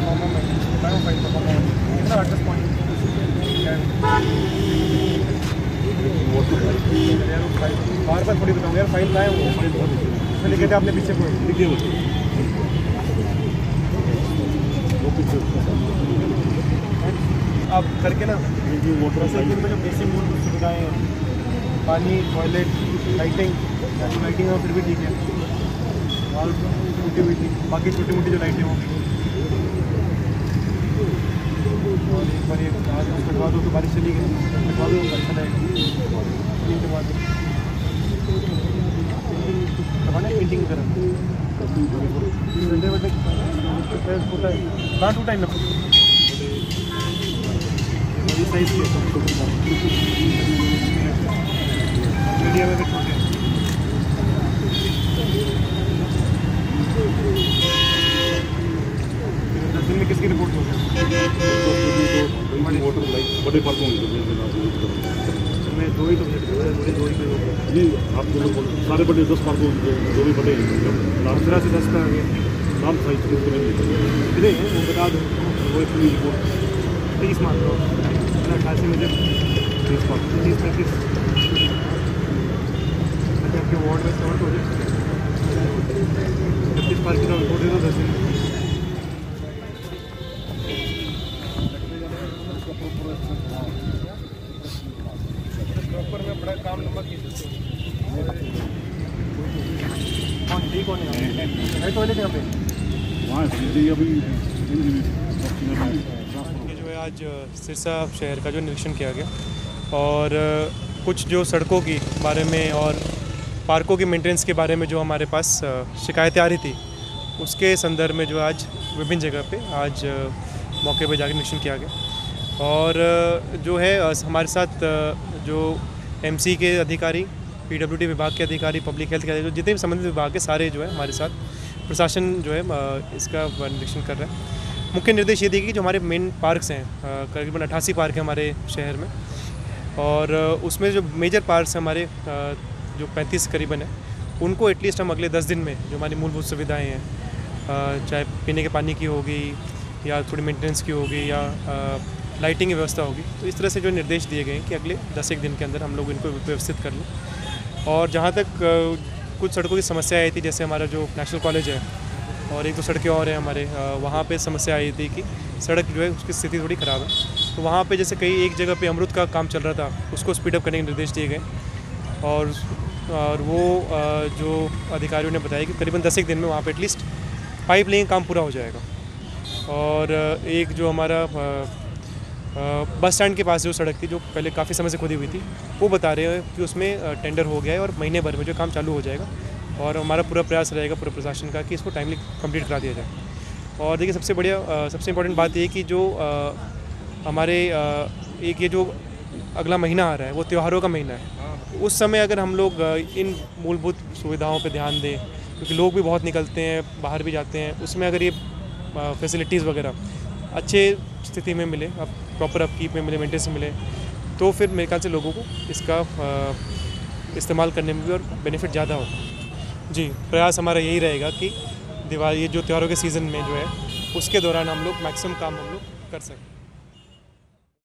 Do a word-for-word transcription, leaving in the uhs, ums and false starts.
Performer में मैं हूँ फाइल परफॉर्मर कितना एडजस्ट पॉइंट बार बार थोड़ी बताऊँ यार फाइल का है वो फाइल बहुत उसमें लिखे थे आपने पीछे कोई लिखिए आप करके ना वाटर साइकिल में जो बेसिक मूलभूत सुविधाएँ हैं पानी टॉयलेट लाइटिंग लाइटिंग हो फिर भी ठीक है और टूटी हुई थी बाकी छोटी मोटी जो लाइटें होंगी और एक बार एक आज कटवा दो तो बारिश चली गई कटवा दो अच्छा लगेगा कटवा दो करवाना पेंटिंग करा संडे बजे कहाँ टूटा है ना साइज के मीडिया में छोटे दस दिन में किसकी रिपोर्ट हो गया बड़े पार्कों में दो ही तो मुझे दो ही नहीं आप जो लोग सारे बड़े दस पार्कों जो भी बड़े पंद्रह से दस का आ गया नाम साइज कितने हैं वो बता दो वो इतनी रिपोर्ट तीस मार्क अट्ठासी मुझे तीस मार्क तीस पैंतीस आपके वार्ड में सौ हो जाए छत्तीस पार्क की रिपोर्ट दे दो दस दिन प्रॉपर में बड़ा काम लंबा खींच कौन ठीक होने है टॉयलेट यहाँ पे वहाँ अभी जो है आज सिरसा शहर का जो निरीक्षण किया गया और कुछ जो सड़कों की बारे में और पार्कों की मेंटेनेंस के बारे में जो हमारे पास शिकायतें आ रही थी उसके संदर्भ में जो आज विभिन्न जगह पे आज मौके पर जाकर निरीक्षण किया गया और जो है हमारे साथ जो एमसी के अधिकारी पीडब्ल्यूडी विभाग के अधिकारी पब्लिक हेल्थ के अधिकारी जितने भी संबंधित विभाग के सारे जो है हमारे साथ प्रशासन जो है इसका निरीक्षण कर रहा है। मुख्य निर्देश ये दिए कि जो हमारे मेन पार्क्स हैं करीबन अट्ठासी पार्क हैं हमारे शहर में और उसमें जो मेजर पार्क्स हैं हमारे जो पैंतीस करीबन है उनको एटलीस्ट हम अगले दस दिन में जो हमारी मूलभूत सुविधाएँ हैं चाहे पीने के पानी की होगी या थोड़ी मेंटेनेंस की होगी या लाइटिंग की व्यवस्था होगी तो इस तरह से जो निर्देश दिए गए हैं कि अगले दस एक दिन के अंदर हम लोग इनको व्यवस्थित कर लें। और जहाँ तक कुछ सड़कों की समस्या आई थी जैसे हमारा जो नेशनल कॉलेज है और एक दो सड़कें और हैं हमारे वहाँ पे समस्या आई थी कि सड़क जो है उसकी स्थिति थोड़ी ख़राब है तो वहाँ पे जैसे कई एक जगह पे अमृत का काम चल रहा था उसको स्पीड अप करने के निर्देश दिए गए और और वो जो अधिकारियों ने बताया कि करीबन दस एक दिन में वहाँ पे एटलीस्ट पाइप लाइन काम पूरा हो जाएगा। और एक जो हमारा बस स्टैंड के पास जो सड़क थी जो पहले काफ़ी समय से खुदी हुई थी वो बता रहे हैं कि उसमें टेंडर हो गया है और महीने भर में जो काम चालू हो जाएगा और हमारा पूरा प्रयास रहेगा पूरे प्रशासन का कि इसको टाइमली कंप्लीट करा दिया जाए। और देखिए सबसे बढ़िया सबसे इम्पोर्टेंट बात ये कि जो आ, हमारे आ, एक ये जो अगला महीना आ रहा है वो त्योहारों का महीना है उस समय अगर हम लोग इन मूलभूत सुविधाओं पर ध्यान दें क्योंकि लोग भी बहुत निकलते हैं बाहर भी जाते हैं उसमें अगर ये फैसिलिटीज़ वगैरह अच्छे स्थिति में मिले अब प्रॉपर अपकीप में मिले मेंटेनेंस मिले तो फिर मेरे ख्याल से लोगों को इसका इस्तेमाल करने में भी और बेनिफिट ज़्यादा होगा। जी प्रयास हमारा यही रहेगा कि दिवाली ये जो त्योहारों के सीज़न में जो है उसके दौरान हम लोग मैक्सिमम काम हम लोग कर सकें।